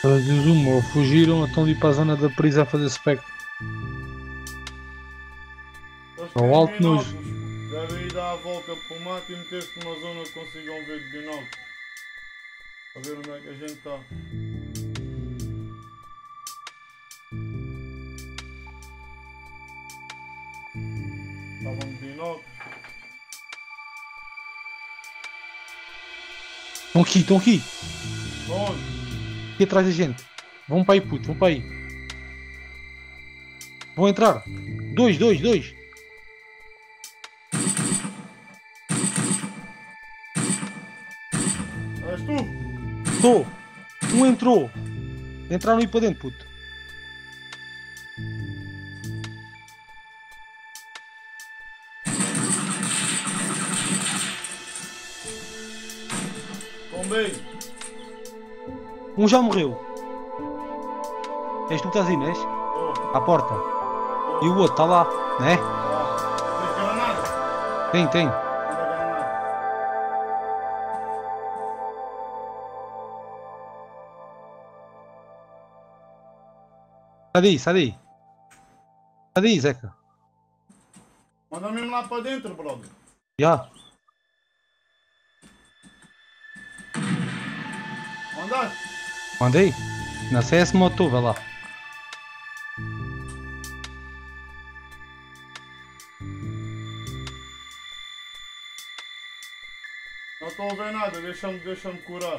Diz uma, fugiram, estão ali para a zona da prisão a fazer spec. Eles Ao têm alto nos. binóculos, devem ir dar a volta para o mato e meter-se numa zona que consigam ver de binóculos. Para ver onde é que a gente está. Estavam de binóculos. Estão aqui, estão aqui. Onde? Aqui atrás da gente. Vão para aí, puto, vão para aí. Vão entrar. Dois, dois, dois. És tu? Estou. Um entrou. Entraram aí para dentro, puto. Tombei. Um já morreu. És tu que estás aí, não és? Oh. À porta. E o outro está lá, não é? Tens granada? Tem, tem. Tens granada. Sai daí, sai daí. Sai daí, Zeca. Manda mesmo lá para dentro, brother. Já. Mandaste? Mandei. Na CS motor, vai lá. Não estou a ver nada, deixa-me curar.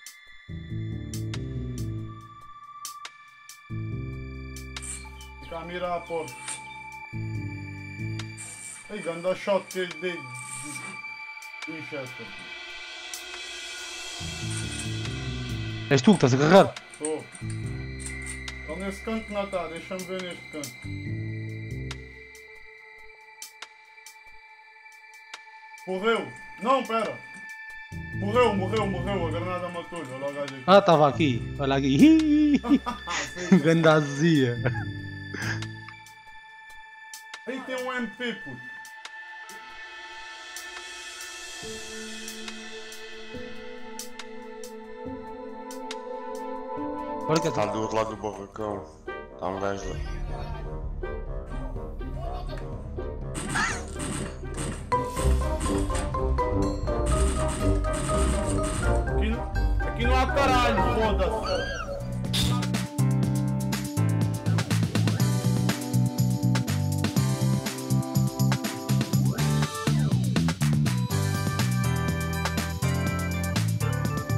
Fica a mirar a porta. Ei, ganda shot que ele dei de Winchester. És tu que estás a carregar. Estou. Ele nesse canto não está, deixa-me ver neste canto. Morreu! Não, pera! Morreu, a granada matou-lhe, olha o gajo aqui. Ah, estava aqui. Olha aqui. Ganda azia. Aí tem um MP, puto. Olha que Está do outro lado do barracão. Está um gajo lá. Aqui não há caralho, foda-se.